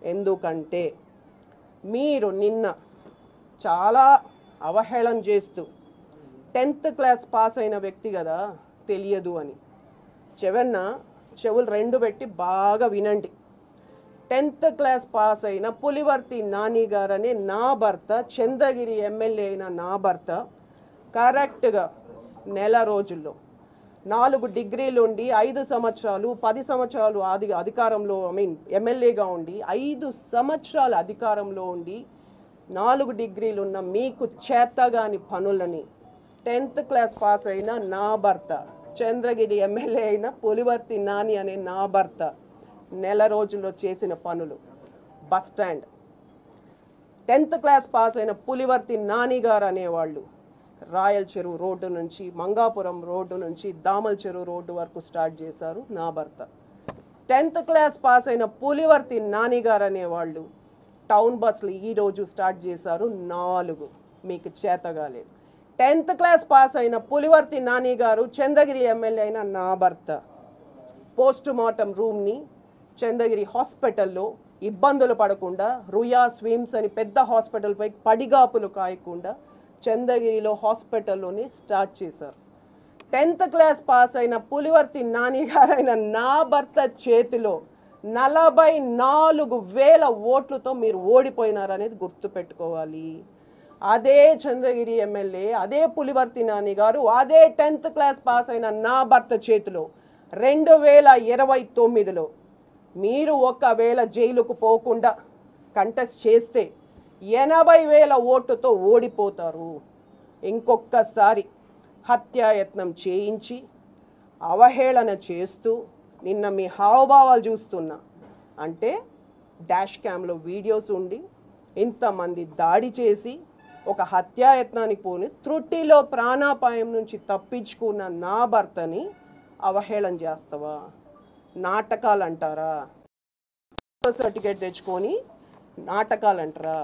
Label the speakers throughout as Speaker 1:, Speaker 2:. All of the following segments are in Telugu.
Speaker 1: ఎందుకంటే మీరు నిన్న చాలా అవహేళన చేస్తూ 10th క్లాస్ పాస్ అయిన వ్యక్తి కదా తెలియదు అని చెవులు రెండు పెట్టి బాగా వినండి. 10th క్లాస్ పాస్ అయిన పులివర్తి నాని గారనే నా భర్త, చంద్రగిరి ఎమ్మెల్యే అయిన నా భర్త కరెక్ట్గా నెల రోజుల్లో 4 డిగ్రీలు ఉండి 5 సంవత్సరాలు 10 సంవత్సరాలు అధికారంలో ఎమ్మెల్యేగా ఉండి 5 సంవత్సరాలు అధికారంలో ఉండి 4 డిగ్రీలు ఉన్న మీకు చేతగాని పనులని 10th క్లాస్ పాస్ అయిన నా భర్త, చంద్రగిరి ఎమ్మెల్యే అయిన పులివర్తి నాని అనే నా భర్త నెల రోజుల్లో చేసిన పనులు. Bus stand 10th class pass అయిన పులివర్తి నాని గారు అనేవాళ్ళు రాయల్ చెరువు రోడ్డు నుంచి మంగాపురం రోడ్డు నుంచి దామల్ చెరువు రోడ్డు వరకు స్టార్ట్ చేశారు నా భర్త. 10th క్లాస్ పాస్ అయిన పులివర్తి నాని గారు అనేవాళ్ళు టౌన్ బస్సులు ఈరోజు స్టార్ట్ చేశారు 4, మీకు చేతగాలేదు. 10th క్లాస్ పాస్ అయిన పులివర్తి నాని గారు చంద్రగిరి ఎమ్మెల్యే అయిన నా భర్త పోస్ట్ మార్టం రూమ్ని చంద్రగిరి హాస్పిటల్లో ఇబ్బందులు పడకుండా రుయా స్విమ్స్ అని పెద్ద హాస్పిటల్పై పడిగాపులు కాయకుండా చంద్రగిరిలో హాస్పిటల్లోనే స్టార్ట్ చేశారు. 10th క్లాస్ పాస్ అయిన పులివర్తి నాని గారైన నా భర్త చేతిలో 44,000 ఓట్లతో మీరు ఓడిపోయినారనేది గుర్తుపెట్టుకోవాలి. అదే చంద్రగిరి ఎమ్మెల్యే, అదే పులివర్తి నాని గారు, అదే 10th క్లాస్ పాస్ అయిన నా భర్త చేతిలో 2029లో మీరు ఒకవేళ జైలుకు పోకుండా కంటెస్ట్ చేస్తే 80,000 ఓట్లతో ఓడిపోతారు. ఇంకొకసారి హత్యాయత్నం చేయించి అవహేళన చేస్తూ నిన్న మీ హావభావాలు చూస్తున్నా అంటే డాష్ క్యామ్లో వీడియోస్ ఉండి ఇంతమంది దాడి చేసి ఒక హత్యాయత్నానికి పోని త్రుటిలో ప్రాణాపాయం నుంచి తప్పించుకున్న నా భర్తని అవహేళన చేస్తావా? నాటకాలు అంటారా? సర్టిఫికేట్ తెచ్చుకొని నాటకాలు అంటారా?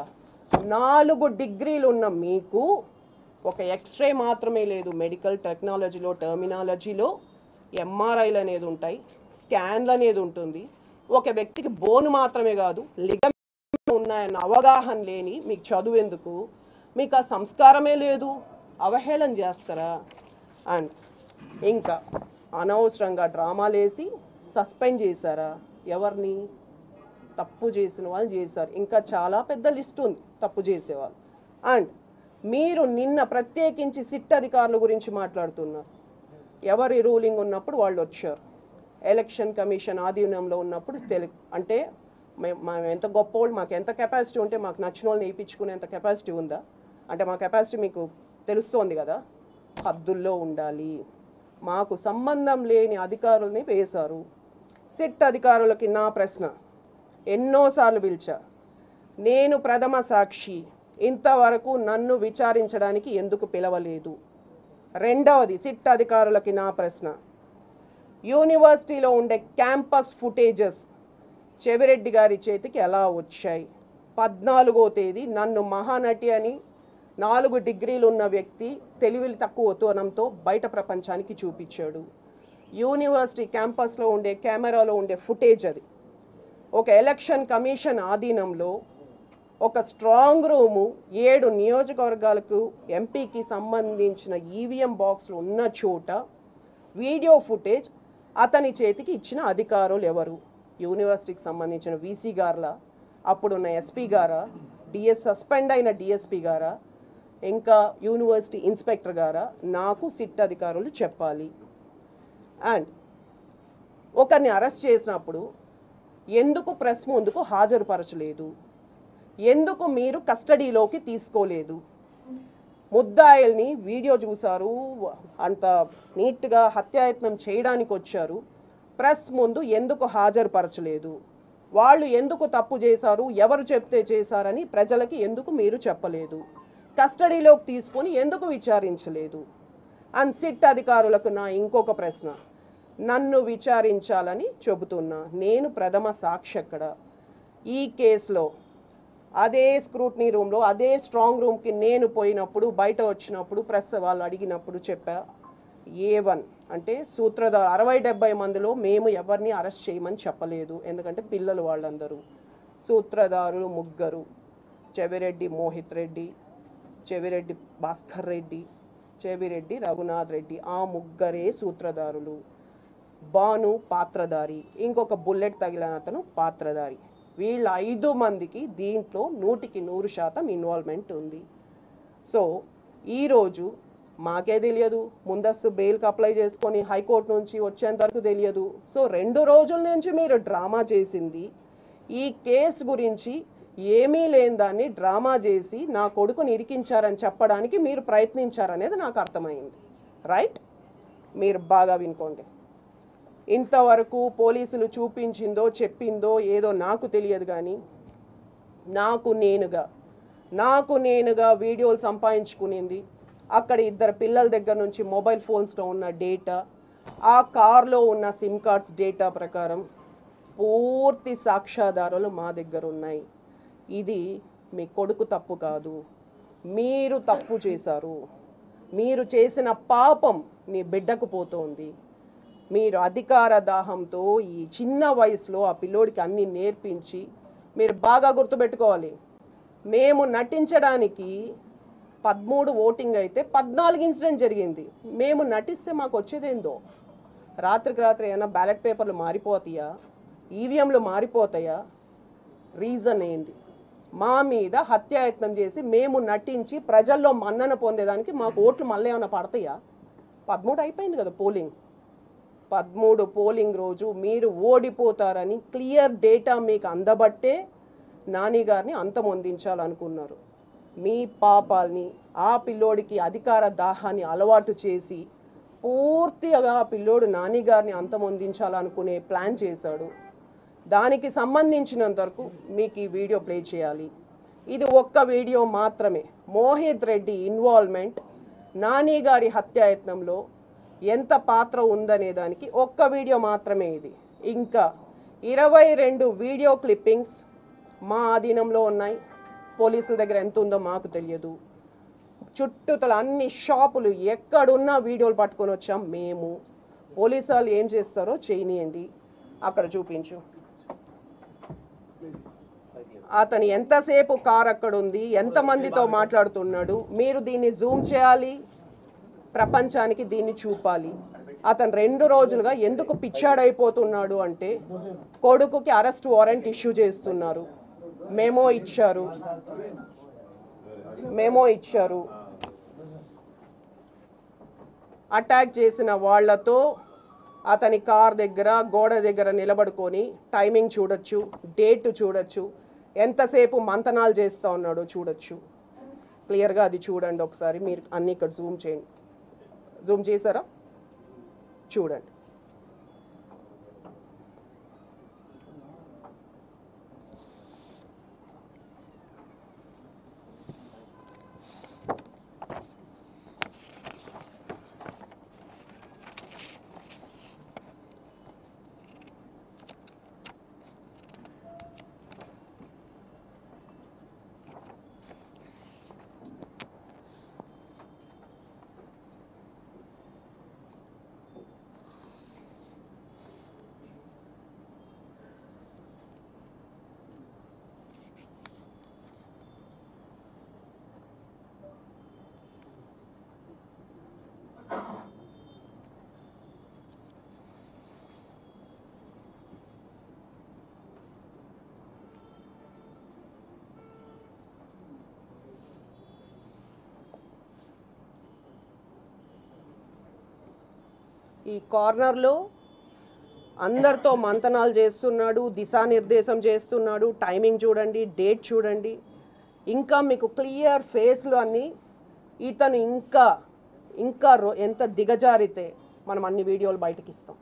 Speaker 1: 4 డిగ్రీలు ఉన్న మీకు ఒక ఎక్స్రే మాత్రమే లేదు, మెడికల్ టెక్నాలజీలో టర్మినాలజీలో ఎంఆర్ఐలు అనేది ఉంటాయి, స్కాన్లు అనేది ఉంటుంది. ఒక వ్యక్తికి బోను మాత్రమే కాదు లిగమెంట్ ఉన్నాయన్న అవగాహన లేని మీకు చదువు ఎందుకు? మీకు ఆ సంస్కారమే లేదు, అవహేళన చేస్తారా? అండ్ ఇంకా అనవసరంగా డ్రామాలు వేసి సస్పెండ్ చేశారా? ఎవరిని? తప్పు చేసిన వాళ్ళు చేశారు. ఇంకా చాలా పెద్ద లిస్ట్ ఉంది తప్పు చేసేవాళ్ళు. అండ్ మీరు నిన్న ప్రత్యేకించి సిట్ అధికారుల గురించి మాట్లాడుతున్నారు. ఎవరి రూలింగ్ ఉన్నప్పుడు వాళ్ళు వచ్చారు, ఎలక్షన్ కమిషన్ ఆధీనంలో ఉన్నప్పుడు అంటే మేము ఎంత గొప్పవాళ్ళు, మాకు ఎంత కెపాసిటీ ఉంటే మాకు నచ్చిన వాళ్ళని వేయించుకునేంత కెపాసిటీ ఉందా? అంటే మా కెపాసిటీ మీకు తెలుస్తోంది కదా. హద్దుల్లో ఉండాలి. మాకు సంబంధం లేని అధికారుల్ని వేశారు. సిట్ అధికారులకి నా ప్రశ్న, ఎన్నోసార్లు పిలిచా, నేను ప్రథమ సాక్షి, ఇంతవరకు నన్ను విచారించడానికి ఎందుకు పిలవలేదు? రెండవది సిట్ అధికారులకి నా ప్రశ్న, యూనివర్సిటీలో ఉండే క్యాంపస్ ఫుటేజెస్ చెవిరెడ్డి గారి చేతికి ఎలా వచ్చాయి? 14వ తేదీ నన్ను మహానటి అని 4 డిగ్రీలు ఉన్న వ్యక్తి తెలివి తక్కువతనంతో బయట ప్రపంచానికి చూపించాడు. యూనివర్సిటీ క్యాంపస్లో ఉండే కెమెరాలో ఉండే ఫుటేజ్ అది. ఒక ఎలక్షన్ కమిషన్ ఆధీనంలో ఒక స్ట్రాంగ్ రూము 7 నియోజకవర్గాలకు ఎంపీకి సంబంధించిన ఈవీఎం బాక్స్లు ఉన్న చోట వీడియో ఫుటేజ్ అతని చేతికి ఇచ్చిన అధికారులు ఎవరు? యూనివర్సిటీకి సంబంధించిన వీసీ గారులా, అప్పుడున్న ఎస్పీ గారా, సస్పెండ్ అయిన డిఎస్పీ గారా, ఇంకా యూనివర్సిటీ ఇన్స్పెక్టర్ గారా? నాకు సిట్ అధికారులు చెప్పాలి. అండ్ ఒకరిని అరెస్ట్ చేసినప్పుడు ఎందుకు ప్రెస్ ముందుకు హాజరుపరచలేదు? ఎందుకు మీరు కస్టడీలోకి తీసుకోలేదు? ముద్దాయిల్ని వీడియో చూశారు, అంత నీట్గా హత్యాయత్నం చేయడానికి వచ్చారు, ప్రెస్ ముందు ఎందుకు హాజరుపరచలేదు? వాళ్ళు ఎందుకు తప్పు చేశారు, ఎవరు చెప్తే చేశారని ప్రజలకి ఎందుకు మీరు చెప్పలేదు? కస్టడీలోకి తీసుకొని ఎందుకు విచారించలేదు? అండ్ సిట్ అధికారులకు నా ఇంకొక ప్రశ్న, నన్ను విచారించాలని చెబుతున్నా, నేను ప్రథమ సాక్షి అక్కడ. ఈ కేసులో అదే స్క్రూట్నీ రూమ్లో అదే స్ట్రాంగ్ రూమ్కి నేను పోయినప్పుడు బయట వచ్చినప్పుడు ప్రెస్ వాళ్ళు అడిగినప్పుడు చెప్పా, A1 అంటే సూత్రధారు 60-70 మందిలో మేము ఎవరిని అరెస్ట్ చేయమని చెప్పలేదు, ఎందుకంటే పిల్లలు వాళ్ళందరూ. సూత్రధారులు ముగ్గురు, చెవిరెడ్డి మోహిత్ రెడ్డి, చెవిరెడ్డి భాస్కర్ రెడ్డి, చెవిరెడ్డి రఘునాథ్ రెడ్డి, ఆ ముగ్గురే సూత్రధారులు. బాను పాత్రధారి, ఇంకొక బుల్లెట్ తగిలిన అతను పాత్రధారి. వీళ్ళ 5 మందికి దీంట్లో 100% ఇన్వాల్వ్మెంట్ ఉంది. సో ఈరోజు మాకే తెలియదు, ముందస్తు బెయిల్కి అప్లై చేసుకొని హైకోర్టు నుంచి వచ్చేంత వరకు తెలియదు. సో 2 రోజుల నుంచి మీరు డ్రామా చేసింది ఈ కేసు గురించి ఏమీ లేని దాన్ని డ్రామా చేసి నా కొడుకుని ఇరికించారని చెప్పడానికి మీరు ప్రయత్నించారనేది నాకు అర్థమైంది. రైట్? మీరు బాగా వినుకోండి. ఇంతవరకు పోలీసులు చూపించిందో చెప్పిందో ఏదో నాకు తెలియదు, కానీ నాకు నేనుగా వీడియోలు సంపాదించుకునింది అక్కడ 2 పిల్లల దగ్గర నుంచి మొబైల్ ఫోన్స్లో ఉన్న డేటా, ఆ కార్లో ఉన్న సిమ్ కార్డ్స్ డేటా ప్రకారం పూర్తి సాక్ష్యాధారాలు మా దగ్గర ఉన్నాయి. ఇది మీ కొడుకు తప్పు కాదు, మీరు తప్పు చేశారు. మీరు చేసిన పాపం నీ బిడ్డకు పోతోంది. మీరు అధికార దాహంతో ఈ చిన్న వయసులో ఆ పిల్లోడికి అన్నీ నేర్పించి, మీరు బాగా గుర్తుపెట్టుకోవాలి, మేము నటించడానికి 13 ఓటింగ్ అయితే 14 ఇన్సిడెంట్ జరిగింది. మేము నటిస్తే మాకు వచ్చేదేందో, రాత్రికి రాత్రి ఏమైనా బ్యాలెట్ పేపర్లు మారిపోతాయా, ఈవీఎంలు మారిపోతాయా? రీజన్ ఏంటి? మా మీద హత్యాయత్నం చేసి మేము నటించి ప్రజల్లో మన్నన పొందేదానికి మాకు ఓట్లు మళ్ళీ ఏమైనా పడతాయా? 13 అయిపోయింది కదా పోలింగ్. 13 పోలింగ్ రోజు మీరు ఓడిపోతారని క్లియర్ డేటా మీకు అందబట్టే నాని గారిని అంతమొందించాలనుకున్నారు. మీ పాపాల్ని, ఆ పిల్లోడికి అధికార దాహాన్ని అలవాటు చేసి పూర్తిగా ఆ పిల్లోడు నాని గారిని అంతమొందించాలనుకునే ప్లాన్ చేశాడు. దానికి సంబంధించినంత వరకు మీకు ఈ వీడియో ప్లే చేయాలి. ఇది ఒక్క వీడియో మాత్రమే. మోహిత్ రెడ్డి ఇన్వాల్వ్మెంట్, నాని గారి హత్యాయత్నంలో ఎంత పాత్ర ఉందనే దానికి ఒక్క వీడియో మాత్రమే ఇది. ఇంకా 22 వీడియో క్లిప్పింగ్స్ మా ఆధీనంలో ఉన్నాయి. పోలీసుల దగ్గర ఎంత ఉందో మాకు తెలియదు. చుట్టూతల అన్ని షాపులు ఎక్కడున్నా వీడియోలు పట్టుకొని వచ్చాం మేము. పోలీసు వాళ్ళు ఏం చేస్తారో చేయనియండి. అక్కడ చూపించు. అతను ఎంతసేపు కార్ అక్కడ ఉంది, ఎంతమందితో మాట్లాడుతున్నాడు, మీరు దీన్ని జూమ్ చేయాలి, ప్రపంచానికి దీన్ని చూపాలి. అతను 2 రోజులుగా ఎందుకు పిచ్చాడైపోతున్నాడు అంటే, కొడుకుకి అరెస్ట్ వారెంట్ ఇష్యూ చేస్తున్నారు, మెమో ఇచ్చారు. అటాక్ చేసిన వాళ్లతో అతని కార్ దగ్గర గోడ దగ్గర నిలబడుకొని టైమింగ్ చూడొచ్చు, డేట్ చూడొచ్చు, ఎంతసేపు మంతనాలు చేస్తూ ఉన్నాడో చూడొచ్చు. క్లియర్గా అది చూడండి ఒకసారి. మీరు అన్ని ఇక్కడ జూమ్ చేయండి. జూమ్ చేశారా? చూడండి. ఈ కార్నర్లో అందరితో మంతనాలు చేస్తున్నాడు, దిశానిర్దేశం చేస్తున్నాడు. టైమింగ్ చూడండి, డేట్ చూడండి. ఇంకా మీకు క్లియర్ ఫేస్లో అన్నీ. ఇతను ఇంకా ఎంత దిగజారితే మనం అన్ని వీడియోలు బయటకి ఇస్తాం.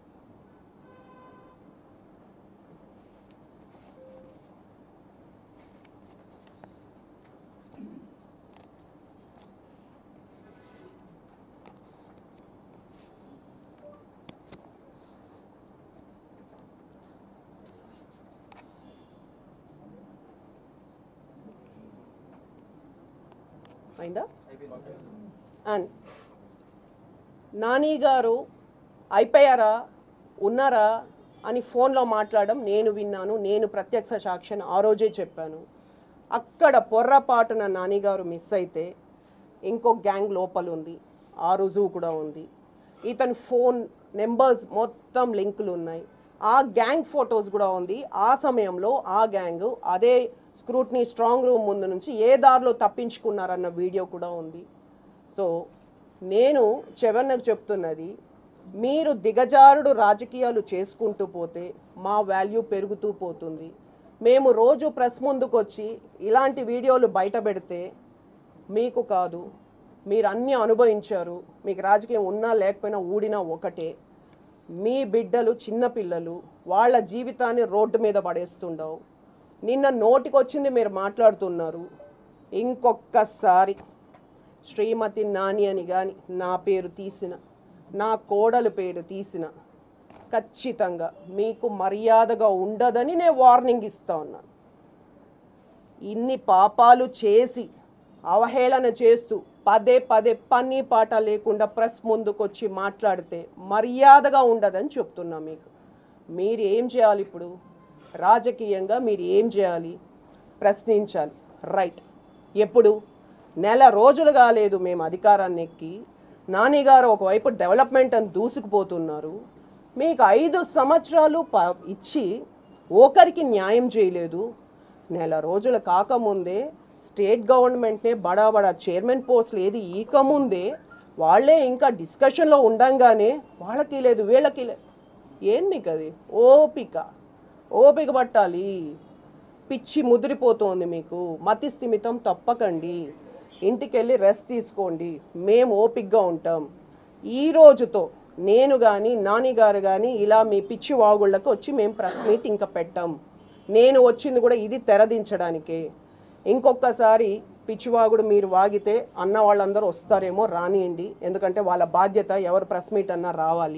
Speaker 1: అయిందా? అండ్ నాని గారు అయిపోయారా, ఉన్నారా అని ఫోన్లో మాట్లాడడం నేను విన్నాను, నేను ప్రత్యక్ష సాక్షిని ఆ రోజే చెప్పాను. అక్కడ పొర్రపాటున నానిగారు మిస్ అయితే ఇంకో గ్యాంగ్ లోపల ఉంది, ఆ రుజువు కూడా ఉంది. ఇతని ఫోన్ నెంబర్స్ మొత్తం లింకులు ఉన్నాయి, ఆ గ్యాంగ్ ఫొటోస్ కూడా ఉంది. ఆ సమయంలో ఆ గ్యాంగ్ అదే స్క్రూట్నీ స్ట్రాంగ్ రూమ్ ముందు నుంచి ఏ దారిలో తప్పించుకున్నారన్న వీడియో కూడా ఉంది. సో నేను చెవన్నకు చెప్తున్నది, మీరు దిగజారుడు రాజకీయాలు చేసుకుంటూ పోతే మా వాల్యూ పెరుగుతూ పోతుంది. మేము రోజు ప్రెస్ ముందుకు వచ్చి ఇలాంటి వీడియోలు బయట పెడితే మీకు కాదు, మీరు అన్నీ అనుభవించారు, మీకు రాజకీయం ఉన్నా లేకపోయినా ఊడినా ఒకటే. మీ బిడ్డలు చిన్నపిల్లలు, వాళ్ళ జీవితాన్ని రోడ్డు మీద పడేస్తుండవు. నిన్న నోటికొచ్చింది మీరు మాట్లాడుతున్నారు. ఇంకొక్కసారి శ్రీమతి నాని అని కానీ నా పేరు తీసిన, నా కోడలు పేరు తీసిన ఖచ్చితంగా మీకు మర్యాదగా ఉండదని నేను వార్నింగ్ ఇస్తా ఉన్నాను. ఇన్ని పాపాలు చేసి అవహేళన చేస్తూ పదే పదే పని పాట లేకుండా ప్రెస్ ముందుకొచ్చి మాట్లాడితే మర్యాదగా ఉండదని చెప్తున్నా మీకు. మీరు ఏం చేయాలి ఇప్పుడు? రాజకీయంగా మీరు ఏం చేయాలి? ప్రశ్నించాలి. రైట్. ఎప్పుడు? నెల రోజులు కాలేదు మేము అధికారాన్ని ఎక్కి. నానిగారు ఒకవైపు డెవలప్మెంట్ అని దూసుకుపోతున్నారు, మీకు 5 సంవత్సరాలు ఇచ్చి ఒకరికి న్యాయం చేయలేదు. నెల రోజులు కాకముందే స్టేట్ గవర్నమెంట్నే బడా బడా చైర్మన్ పోస్టులు ఏది ఈకముందే వాళ్ళే ఇంకా డిస్కషన్లో ఉండంగానే వాళ్ళకి లేదు వీళ్ళకి లేదు. ఏం మీకు అది? ఓపిక పట్టాలి. పిచ్చి ముదిరిపోతుంది మీకు. మతి స్థిమితం తప్పకండి. ఇంటికి వెళ్ళి రెస్ట్ తీసుకోండి. మేము ఓపికగా ఉంటాం. ఈ రోజుతో నేను కానీ నానిగారు కానీ ఇలా మీ పిచ్చి వాగుళ్ళకి వచ్చి మేము ప్రెస్ మీట్ ఇంకా పెట్టాం. నేను వచ్చింది కూడా ఇది తెరదించడానికే. ఇంకొకసారి పిచ్చివాగుడు మీరు వాగితే అన్న వాళ్ళందరూ వస్తారేమో, రానియండి. ఎందుకంటే వాళ్ళ బాధ్యత, ఎవరు ప్రెస్ మీట్ అన్నా రావాలి.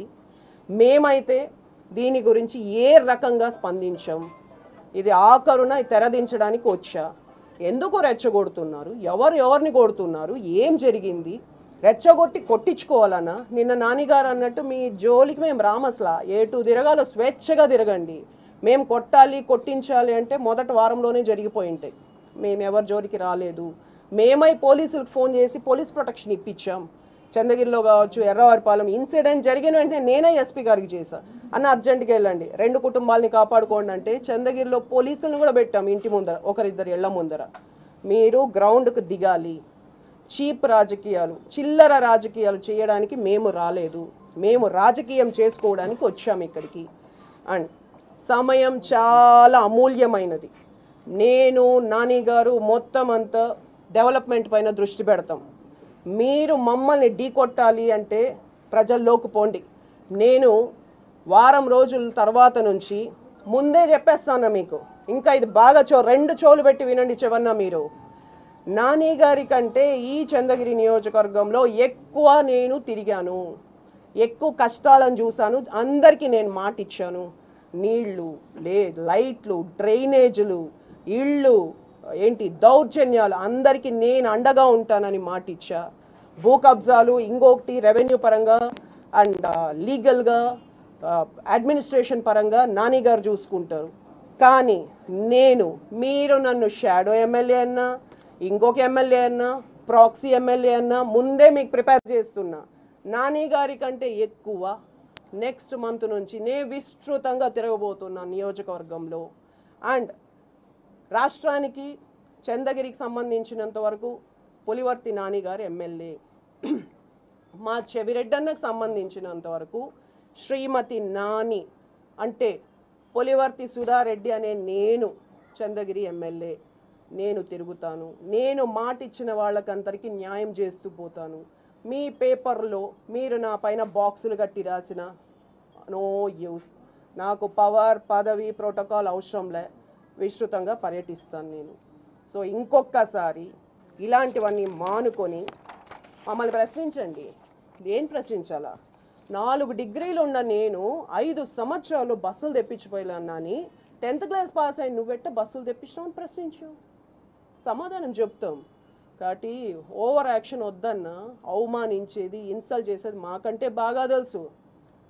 Speaker 1: మేమైతే దీని గురించి ఏ రకంగా స్పందించాం? ఇది ఆఖరున తెరదించడానికి వచ్చా. ఎందుకు రెచ్చగొడుతున్నారు? ఎవరిని కొడుతున్నారు? ఏం జరిగింది? రెచ్చగొట్టి కొట్టించుకోవాలన్నా? నిన్న నానిగారు అన్నట్టు మీ జోలికి మేము రామస్లా. ఏటు తిరగాలో స్వేచ్ఛగా తిరగండి. మేము కొట్టాలి కొట్టించాలి అంటే మొదటి వారంలోనే జరిగిపోయి ఉంటాయి. మేము ఎవరి జోలికి రాలేదు. మేమై పోలీసులకు ఫోన్ చేసి పోలీస్ ప్రొటెక్షన్ ఇప్పించాం. చంద్రగిరిలో కావచ్చు, ఎర్రవారిపాలెం ఇన్సిడెంట్ జరిగిన వెంటనే నేనే ఎస్పీ గారికి చేశా, అన్న అర్జెంటుగా వెళ్ళండి, 2 కుటుంబాలని కాపాడుకోండి అంటే చంద్రగిరిలో పోలీసులను కూడా పెట్టాం ఇంటి ముందర, ఒకరిద్దరు ఇళ్ల ముందర. మీరు గ్రౌండ్కు దిగాలి. చీప్ రాజకీయాలు, చిల్లర రాజకీయాలు చేయడానికి మేము రాలేదు. మేము రాజకీయం చేసుకోవడానికి వచ్చాము ఇక్కడికి. అండ్ సమయం చాలా అమూల్యమైనది. నేను నానిగారు మొత్తం అంతా డెవలప్మెంట్ పైన దృష్టి పెడతాం. మీరు మమ్మల్ని ఢీకొట్టాలి అంటే ప్రజల్లోకి పోండి. నేను వారం రోజుల తర్వాత నుంచి ముందే చెప్పేస్తాను మీకు. ఇంకా ఇది బాగా 2 చెవులు పెట్టి వినండి చెవన్నా. మీరు నాని గారి కంటే ఈ చంద్రగిరి నియోజకవర్గంలో ఎక్కువ నేను తిరిగాను, ఎక్కువ కష్టాలను చూశాను. అందరికీ నేను మాట ఇచ్చాను. నీళ్లు, లైట్లు, డ్రైనేజీలు, ఇళ్ళు, దౌర్జన్యాలు, అందరికీ నేను అండగా ఉంటానని మాట ఇచ్చా. భూ కబ్జాలు, ఇంకొకటి రెవెన్యూ పరంగా అండ్ లీగల్గా, అడ్మినిస్ట్రేషన్ పరంగా నానిగారు చూసుకుంటారు. కానీ మీరు నన్ను షాడో ఎమ్మెల్యే అన్నా, ఇంకొక ఎమ్మెల్యే అన్నా, ప్రాక్సీ ఎమ్మెల్యే అన్నా ముందే మీకు ప్రిపేర్ చేస్తున్నా. నాని గారి కంటే ఎక్కువ నెక్స్ట్ మంత్ నుంచి నేను విస్తృతంగా తిరగబోతున్నా నియోజకవర్గంలో. అండ్ రాష్ట్రానికి చంద్రగిరికి సంబంధించినంత వరకు పులివర్తి నాని గారు ఎమ్మెల్యే, మా చెవిరెడ్డన్నకు సంబంధించినంత వరకు శ్రీమతి నాని అంటే పులివర్తి సుధారెడ్డి అనే నేను చంద్రగిరి ఎమ్మెల్యే. నేను తిరుగుతాను. నేను మాట ఇచ్చిన వాళ్ళకందరికీ న్యాయం చేస్తూ పోతాను. మీ పేపర్లో మీరు నా పైన బాక్సులు కట్టి రాసిన నో యూస్. నాకు పవర్, పదవి, ప్రోటోకాల్ అవసరంలే. విస్తృతంగా పర్యటిస్తాను నేను. సో ఇంకొకసారి ఇలాంటివన్నీ మానుకొని మమ్మల్ని ప్రశ్నించండి. ఏం ప్రశ్నించాలా? 4 డిగ్రీలు ఉన్న నేను 5 సంవత్సరాలు బస్సులు తెప్పించిపోయానని 10th క్లాస్ పాస్ అయి నువ్వెట్ట బస్సులు తెప్పించినావు అని ప్రశ్నించు, సమాధానం చెప్తాం. కాబట్టి ఓవర్ యాక్షన్ వద్దన్నా. అవమానించేది, ఇన్సల్ట్ చేసేది మాకంటే బాగా తెలుసు.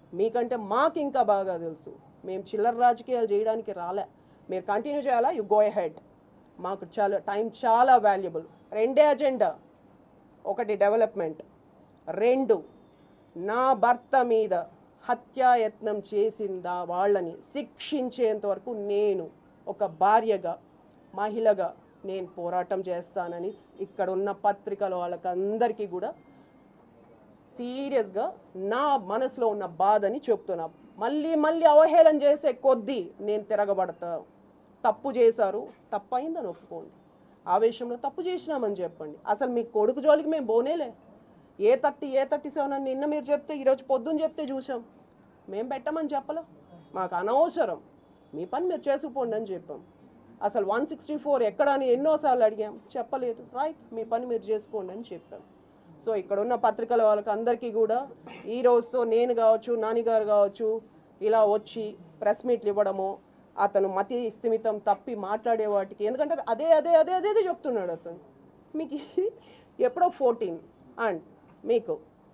Speaker 1: మీకంటే మాకు ఇంకా బాగా తెలుసు. మేము చిల్లర రాజకీయాలు చేయడానికి రాలే. మీరు కంటిన్యూ చేయాలా, యు గో అహెడ్. మాకు చాలా టైం చాలా వాల్యుబుల్. రెండే అజెండా, ఒకటి డెవలప్మెంట్, రెండు నా భర్త మీద హత్యాయత్నం చేసిందా వాళ్ళని శిక్షించేంత వరకు నేను ఒక భార్యగా మహిళగా నేను పోరాటం చేస్తానని ఇక్కడ ఉన్న పత్రికల వాళ్ళకందరికీ కూడా సీరియస్గా నా మనసులో ఉన్న బాధని చెప్తున్నా. మళ్ళీ మళ్ళీ అవహేళన చేసే కొద్దీ నేను తిరగబడతా. తప్పు చేశారు, తప్పు అయిందని ఒప్పుకోండి. ఆవేశంలో తప్పు చేసినామని చెప్పండి. అసలు మీ కొడుకు జోలికి మేము బోనేలే. ఏ37 అని నిన్న మీరు చెప్తే ఈరోజు పొద్దున్న చెప్తే చూసాం. మేము పెట్టమని చెప్పలే, మాకు అనవసరం, మీ పని మీరు చేసుకుపోండి అని చెప్పాం. అసలు 164 ఎక్కడ అని ఎన్నోసార్లు అడిగాం, చెప్పలేదు. రైట్, మీ పని మీరు చేసుకోండి అని చెప్పాం. సో ఇక్కడ ఉన్న పత్రికల వాళ్ళకి అందరికీ కూడా ఈ రోజుతో నేను కావచ్చు, నానిగారు కావచ్చు, ఇలా వచ్చి ప్రెస్ మీట్లు ఇవ్వడము, అతను మతి స్థిమితం తప్పి మాట్లాడే వాటికి, ఎందుకంటే అదే అదే అదే అదే అదే చెప్తున్నాడు అతను. మీకు ఎప్పుడో 14 అండ్ మీకు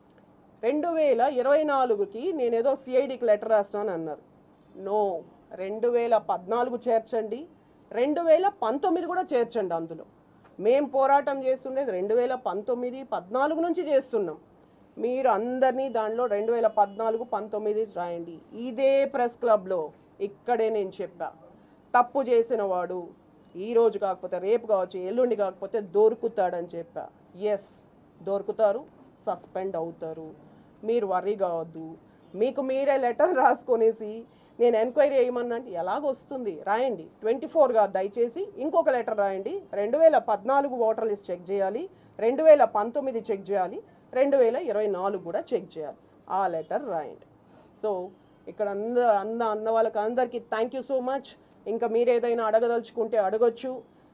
Speaker 1: 2024కి నేనేదో సిఐడికి లెటర్ రాస్తాను అన్నారు. నో, 2014 చేర్చండి, 2019 కూడా చేర్చండి. అందులో మేము పోరాటం చేస్తుండేది 2019, 14 నుంచి చేస్తున్నాం. మీరు అందరినీ దానిలో 2014, 19 రాయండి. ఇదే ప్రెస్ క్లబ్లో ఇక్కడే నేను చెప్పా, తప్పు చేసిన వాడు ఈరోజు కాకపోతే రేపు కావచ్చు, ఎల్లుండి కాకపోతే దొరుకుతాడని చెప్పా. ఎస్, దొరుకుతారు, సస్పెండ్ అవుతారు. మీరు వర్రీ కావద్దు. మీకు మీరే లెటర్ రాసుకొనేసి నేను ఎంక్వైరీ చేయమన్నా అంటే ఎలాగొస్తుంది, రాయండి. 24గా దయచేసి ఇంకొక లెటర్ రాయండి. 2014 ఓటర్ లిస్ట్ చెక్ చేయాలి, 2019 చెక్ చేయాలి, 2024 కూడా చెక్ చేయాలి. ఆ లెటర్ రాయండి. సో ఇక్కడ అన్న వాళ్ళకి అందరికీ థ్యాంక్ యూ సో మచ్. ఇంకా మీరు ఏదైనా అడగదలుచుకుంటే అడగొచ్చు.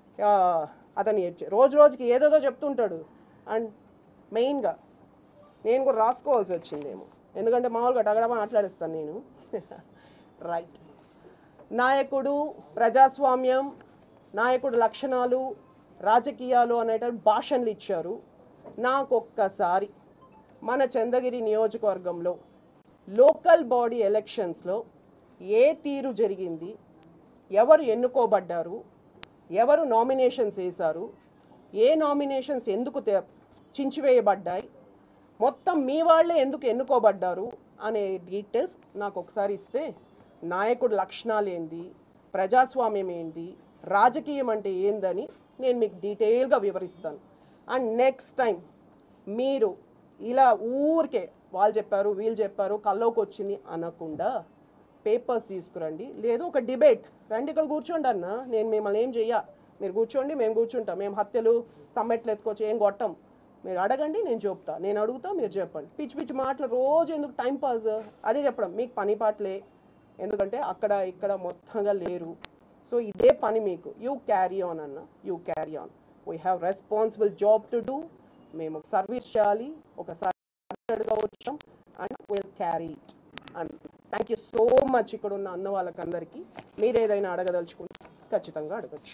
Speaker 1: అతని రోజు రోజుకి ఏదేదో చెప్తుంటాడు. అండ్ మెయిన్గా నేను కూడా రాసుకోవాల్సి వచ్చిందేమో, ఎందుకంటే మామూలుగా డగడమా మాట్లాడిస్తాను నేను. రైట్, నాయకుడు, ప్రజాస్వామ్యం, నాయకుడు లక్షణాలు, రాజకీయాలు అనేటువంటి భాషణలు ఇచ్చారు. నాకొక్కసారి మన చంద్రగిరి నియోజకవర్గంలో లోకల్ బాడీ ఎలక్షన్స్లో ఏ తీరు జరిగింది, ఎవరు ఎన్నుకోబడ్డారు, ఎవరు నామినేషన్స్ వేశారు, ఏ నామినేషన్స్ ఎందుకు చించివేయబడ్డాయి, మొత్తం మీ వాళ్ళే ఎందుకు ఎన్నుకోబడ్డారు అనే డీటెయిల్స్ నాకు ఒకసారి ఇస్తే, నాయకుడు లక్షణాలు ఏంటి, ప్రజాస్వామ్యం ఏంటి, రాజకీయం అంటే ఏందని నేను మీకు డీటెయిల్గా వివరిస్తాను. అండ్ నెక్స్ట్ టైం మీరు ఇలా ఊరికే వాళ్ళు చెప్పారు వీళ్ళు చెప్పారు కల్లోకి వచ్చింది అనకుండా పేపర్స్ తీసుకురండి. లేదు ఒక డిబేట్ రండి, ఇక్కడ కూర్చోండి అన్న, నేను మిమ్మల్ని ఏం చెయ్య, మీరు కూర్చోండి, మేము కూర్చుంటాం. మేము హత్యలు సమ్మెట్లు ఎత్తుకోవచ్చు, ఏం కొట్టం. మీరు అడగండి, నేను చెప్తా. నేను అడుగుతా, మీరు చెప్పండి. పిచ్చి పిచ్చి మాటలు రోజు ఎందుకు, టైం పాస్. అదే చెప్పడం, మీకు పని పాటలే, ఎందుకంటే అక్కడ ఇక్కడ మొత్తంగా లేరు. సో ఇదే పని మీకు. యూ క్యారీ ఆన్ అన్న, you carry on. We have responsible job to do. మేము ఒక సర్వీస్ చేయాలి, ఒక సర్వీస్గా వచ్చాం, and will carry it. And thank you so much. ఇక్కడ ఉన్న అన్న వాళ్ళకందరికీ మీరు ఏదైనా అడగదలుచుకుంటే ఖచ్చితంగా అడగచ్చు.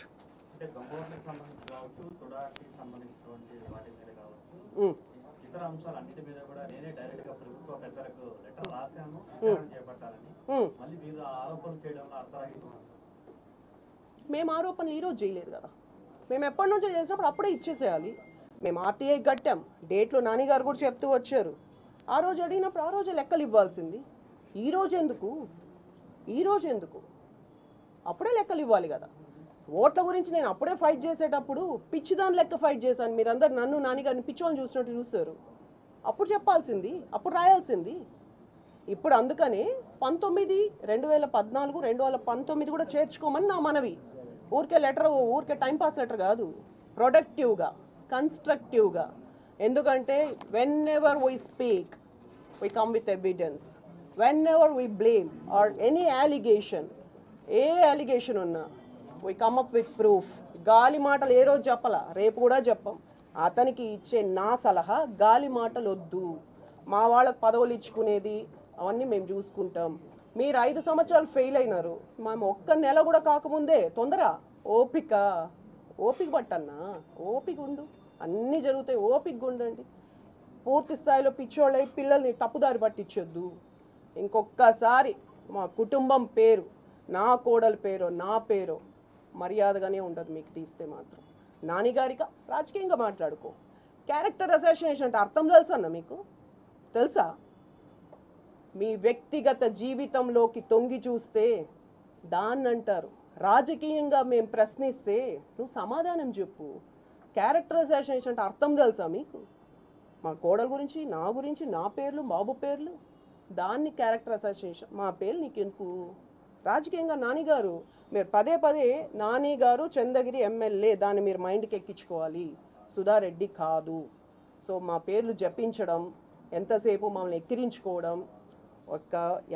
Speaker 2: ఇతర అంశాలన్నిటి మీద కూడా నేనే డైరెక్ట్ గా ప్రభుత్వ పెద్దలకు లెటర్ రాశాను చేపట్టాలని, మళ్ళీ మీరు ఆరోపణలు చేయడంలో అర్థరహితం.
Speaker 1: మేము ఆరోపణలు ఈరోజు చేయలేదు కదా, మేము ఎప్పటి నుంచో చేసినప్పుడు అప్పుడే ఇచ్చేసేయాలి. మేము ఆర్టీఐ కట్టాం, డేట్లో నానిగారు కూడా చెప్తూ వచ్చారు. ఆ రోజు అడిగినప్పుడు ఆ రోజే లెక్కలు ఇవ్వాల్సింది. ఈరోజు ఎందుకు, ఈరోజు ఎందుకు, అప్పుడే లెక్కలు ఇవ్వాలి కదా. ఓట్ల గురించి నేను అప్పుడే ఫైట్ చేసేటప్పుడు పిచ్చిదాని లెక్క ఫైట్ చేశాను. మీరందరూ నన్ను నానిగారిని పిచ్చోని చూసినట్టు చూశారు. అప్పుడు చెప్పాల్సింది, అప్పుడు రాయాల్సింది. ఇప్పుడు అందుకని 2014, 2019 కూడా చేర్చుకోమని నా మనవి. ఊరికే లెటర్, ఊరికే టైంపాస్ లెటర్ కాదు, ప్రొడక్టివ్గా, కన్స్ట్రక్టివ్గా. ఎందుకంటే whenever we speak we come with evidence. Whenever we blame or any allegation, ఏ అలిగేషన్ ఉన్నా we come up with proof. గాలి మాటలు ఏ రోజు చెప్పాలా, రేపు కూడా చెప్పం. అతనికి ఇచ్చే నా సలహా, గాలి మాటలు వద్దు, మా వాళ్ళకి పదవులు ఇచ్చుకునేది అవన్నీ మేము చూసుకుంటాం. మీరు 5 సంవత్సరాలు ఫెయిల్ అయినారు, మేము ఒక్క నెల కూడా కాకముందే తొందర. ఓపిక, ఓపిక పట్టన్నా, ఓపిక ఉండు, అన్నీ జరుగుతాయి, ఓపిక ఉండండి. పూర్తి స్థాయిలో పిచ్చోళ్ళై పిల్లల్ని తప్పుదారి పట్టించొద్దు. ఇంకొక్కసారి మా కుటుంబం పేరు, నా కోడల పేరు, నా పేరు మర్యాదగానే ఉండదు మీకు తీస్తే మాత్రం. నానిగారిగా రాజకీయంగా మాట్లాడుకో. క్యారెక్టర్ అసాసినేషన్ అంటే అర్థం తెలుసా అన్న మీకు? తెలుసా? మీ వ్యక్తిగత జీవితంలోకి తొంగి చూస్తే దాన్ని అంటారు. రాజకీయంగా మేము ప్రశ్నిస్తే నువ్వు సమాధానం చెప్పు. క్యారెక్టర్ అసాసినేషన్ అంటే అర్థం తెలుసా మీకు? మా కోడల గురించి, నా గురించి, నా పేర్లు, బాబు పేర్లు, దాన్ని క్యారెక్టర్ అసాసినేషన్. మా పేర్లు నీకెందుకు? రాజకీయంగా నానిగారు మీరు పదే పదే నానిగారు చంద్రగిరి ఎమ్మెల్యే దాన్ని మీరు మైండ్కి ఎక్కించుకోవాలి. సుధారెడ్డి కాదు. సో మా పేర్లు జపించడం, ఎంతసేపు మమ్మల్ని ఎక్కిరించుకోవడం. ఒక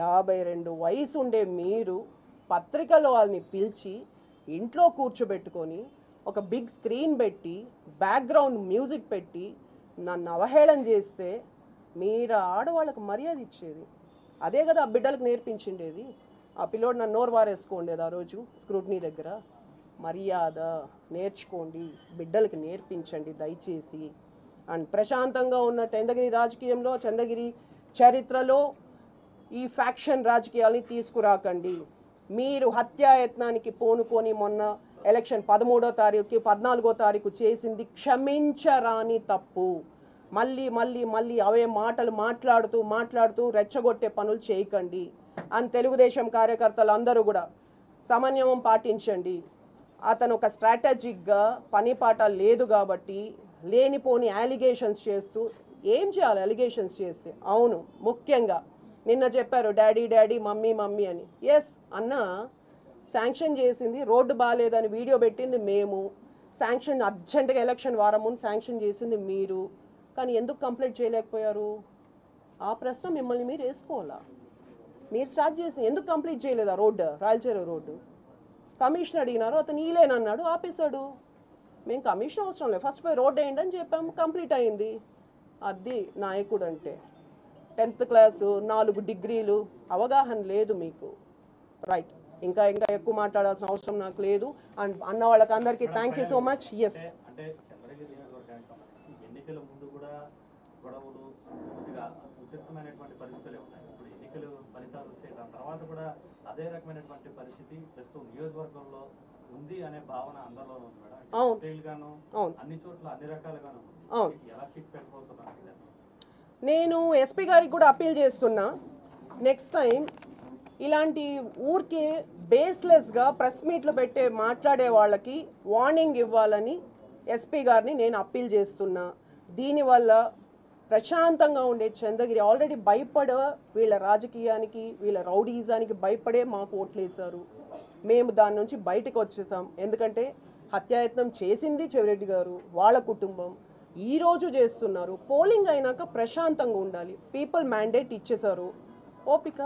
Speaker 1: 52 వయసు ఉండే మీరు పత్రికలో వాళ్ళని పిలిచి ఇంట్లో కూర్చోబెట్టుకొని ఒక బిగ్ స్క్రీన్ పెట్టి బ్యాక్గ్రౌండ్ మ్యూజిక్ పెట్టి నన్ను అవహేళన చేస్తే మీరు ఆడవాళ్ళకు మర్యాద ఇచ్చేది అదే కదా ఆ బిడ్డలకు నేర్పించిండేది. ఆ పిల్లోడు నన్ను నోరు వారేసుకోండేది ఆ రోజు స్క్రూటినీ దగ్గర. మర్యాద నేర్చుకోండి, బిడ్డలకి నేర్పించండి దయచేసి. అండ్ ప్రశాంతంగా ఉన్న చంద్రగిరి రాజకీయంలో, చంద్రగిరి చరిత్రలో ఈ ఫ్యాక్షన్ రాజకీయాల్ని తీసుకురాకండి. మీరు హత్యాయత్నానికి పూనుకొని మొన్న ఎలక్షన్ 13వ తారీఖుకి 14వ తారీఖు చేసింది క్షమించరాని తప్పు. మళ్ళీ మళ్ళీ మళ్ళీ అవే మాటలు మాట్లాడుతూ రెచ్చగొట్టే పనులు చేయకండి. అని తెలుగుదేశం కార్యకర్తలు అందరూ కూడా సమన్వయం పాటించండి. అతను ఒక స్ట్రాటజిక్గా పని పాట లేదు కాబట్టి లేనిపోని అలిగేషన్స్ చేస్తూ ఏం చేయాలి? అలిగేషన్స్ చేస్తే అవును ముఖ్యంగా నిన్న చెప్పారు డాడీ డాడీ మమ్మీ మమ్మీ అని. ఎస్ అన్న శాంక్షన్ చేసింది, రోడ్డు బాగాలేదని వీడియో పెట్టింది మేము, శాంక్షన్ అర్జెంటుగా ఎలక్షన్ వారం ముందు శాంక్షన్ చేసింది మీరు. కానీ ఎందుకు కంప్లీట్ చేయలేకపోయారు? ఆ ప్రశ్న మిమ్మల్ని మీరు వేసుకోవాలా? మీరు స్టార్ట్ చేసి ఎందుకు కంప్లీట్ చేయలేదు ఆ రోడ్డు, రాయలచేరు రోడ్డు? కమిషన్ అడిగినారు, అతను ఈలేనన్నాడు, ఆపేశాడు. మేము కమిషన్ అవసరం లేదు, ఫస్ట్ పోయి రోడ్డు వేయండి అని చెప్పాము, కంప్లీట్ అయింది. అది నాయకుడు అంటే. 10th క్లాసు, 4 డిగ్రీలు, అవగాహన లేదు మీకు. రైట్, ఇంకా ఎక్కువ మాట్లాడాల్సిన అవసరం నాకు లేదు. అండ్ అన్న వాళ్ళకి అందరికీ thank you so much. Yes,
Speaker 2: అంటే చంద్రగిరి నియోజకవర్గానికి సంబంధించి ఎన్నికల ముందు కూడా గొడవలు కొద్దిగా ఉద్రిక్తమైనటువంటి పరిస్థితులే ఉన్నాయి. ఇప్పుడు ఎన్నికలు ఫలితాలు వచ్చే దాని తర్వాత కూడా అదే రకమైనటువంటి పరిస్థితి ప్రస్తుతం నియోజకవర్గంలో ఉంది అనే భావన అందరిలో ఉంది మేడం. అన్ని చోట్ల అన్ని రకాలుగాను ఎలా చిక్ పెట్టబోతున్నారు?
Speaker 1: నేను ఎస్పీ గారికి కూడా అప్పీల్ చేస్తున్నా, నెక్స్ట్ టైం ఇలాంటి ఊరికే బేస్లెస్గా ప్రెస్ మీట్లు మాట్లాడే వాళ్ళకి వార్నింగ్ ఇవ్వాలని ఎస్పీ గారిని నేను అప్పీల్ చేస్తున్నా. దీనివల్ల ప్రశాంతంగా ఉండే చంద్రగిరి ఆల్రెడీ భయపడ వీళ్ళ రాజకీయానికి, వీళ్ళ రౌడీజానికి భయపడే మాకు ఓట్లేశారు. మేము దాని నుంచి బయటకు వచ్చేసాం. ఎందుకంటే హత్యాయత్నం చేసింది చెవిరెడ్డి గారు, వాళ్ళ కుటుంబం, ఈరోజు చేస్తున్నారు. పోలింగ్ అయినాక ప్రశాంతంగా ఉండాలి. పీపుల్ మ్యాండేట్ ఇచ్చేశారు. ఓపిక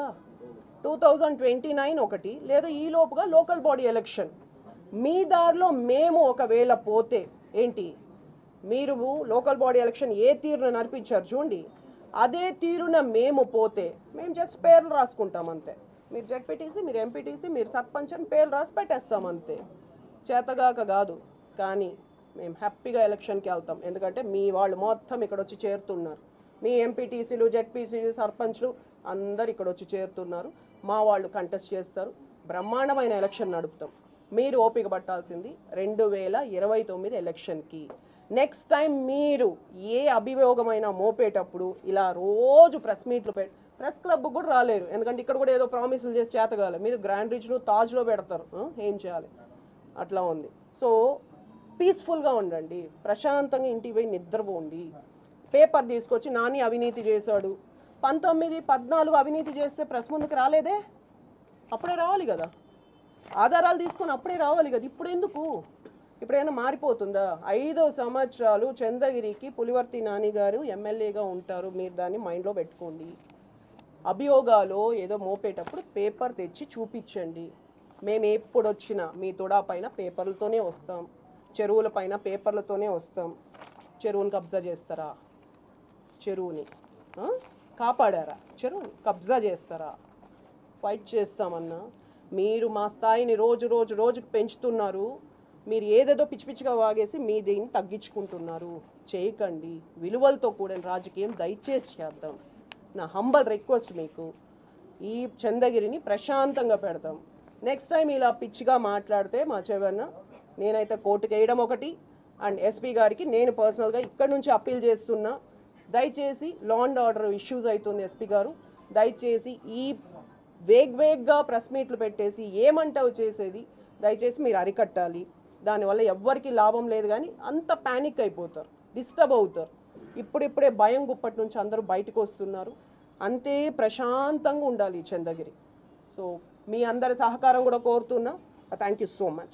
Speaker 1: 2029 ఒకటి, లేదా ఈ లోపుగా లోకల్ బాడీ ఎలక్షన్. మీ దారిలో మేము ఒకవేళ పోతే ఏంటి? మీరు లోకల్ బాడీ ఎలక్షన్ ఏ తీరున నడిపించారు చూడండి, అదే తీరున మేము పోతే మేము జస్ట్ పేర్లు రాసుకుంటాం అంతే. మీరు జెడ్పీటీసీ, మీరు ఎంపీటీసీ, మీరు సర్పంచ్ అని పేర్లు రాసి పెట్టేస్తాం అంతే. చేతగాక కాదు, కానీ మేము హ్యాపీగా ఎలక్షన్కి వెళ్తాం. ఎందుకంటే మీ వాళ్ళు మొత్తం ఇక్కడ వచ్చి చేరుతున్నారు. మీ ఎంపీటీసీలు, జెడ్పీసీలు, సర్పంచ్లు అందరు ఇక్కడ వచ్చి చేరుతున్నారు. మా వాళ్ళు కంటెస్ట్ చేస్తారు. బ్రహ్మాండమైన ఎలక్షన్ నడుపుతాం. మీరు ఓపిక పట్టాల్సింది 2029 ఎలక్షన్కి. నెక్స్ట్ టైం మీరు ఏ అభియోగమైనా మోపేటప్పుడు ఇలా రోజు ప్రెస్ మీట్లు ప్రెస్ క్లబ్ కూడా రాలేరు. ఎందుకంటే ఇక్కడ కూడా ఏదో ప్రామిసులు చేసి చేతగాలి. మీరు గ్రాండ్ రిచ్ను తాజ్లో పెడతారు, ఏం చేయాలి? అట్లా ఉంది. సో పీస్ఫుల్గా ఉండండి, ప్రశాంతంగా ఇంటికి పోయి నిద్రపోండి. పేపర్ తీసుకొచ్చి నాని అవినీతి చేశాడు, 19, 14 అవినీతి చేస్తే ప్రెస్ ముందుకు రాలేదే? అప్పుడే రావాలి కదా, ఆధారాలు తీసుకొని అప్పుడే రావాలి కదా. ఇప్పుడు ఎందుకు? ఇప్పుడైనా మారిపోతుందా? 5 సంవత్సరాలు చంద్రగిరికి పులివర్తి నాని గారు ఎమ్మెల్యేగా ఉంటారు. మీరు దాన్ని మైండ్లో పెట్టుకోండి. అభియోగాలు ఏదో మోపేటప్పుడు పేపర్ తెచ్చి చూపించండి. మేము ఎప్పుడు వచ్చినా మీ తొడా పైన పేపర్లతోనే వస్తాం, చెరువుల పైన పేపర్లతోనే వస్తాం. చెరువుని కబ్జా చేస్తారా? చెరువుని కాపాడారా? చెరువుని కబ్జా చేస్తారా? ఫైట్ చేస్తామన్నా. మీరు మా స్థాయిని రోజుకు పెంచుతున్నారు. మీరు ఏదేదో పిచ్చి పిచ్చిగా వాగేసి మీ దీన్ని తగ్గించుకుంటున్నారు. చేయకండి. విలువలతో కూడిన రాజకీయం దయచేసి చేద్దాం. నా హంబల్ రిక్వెస్ట్ మీకు. ఈ చంద్రగిరిని ప్రశాంతంగా పెడతాం. నెక్స్ట్ టైం ఇలా పిచ్చిగా మాట్లాడితే మా చెవన్న నేనైతే కోర్టుకు వేయడం ఒకటి, అండ్ ఎస్పీ గారికి నేను పర్సనల్గా ఇక్కడ నుంచి అప్పీల్ చేస్తున్నా, దయచేసి లా అండ్ ఆర్డర్ ఇష్యూస్ అవుతుంది ఎస్పీ గారు, దయచేసి ఈ వేగ్గా ప్రెస్ మీట్లు పెట్టేసి ఏమంటావు చేసేది దయచేసి మీరు అరికట్టాలి. దానివల్ల ఎవ్వరికి లాభం లేదు, కానీ అంత ప్యానిక్ అయిపోతారు, డిస్టర్బ్ అవుతారు. ఇప్పుడిప్పుడే భయం గుప్పటి నుంచి అందరూ బయటకు వస్తున్నారు. అంతే ప్రశాంతంగా ఉండాలి చంద్రగిరి. సో మీ అందరి సహకారం కూడా కోరుతున్నా. Thank you so much.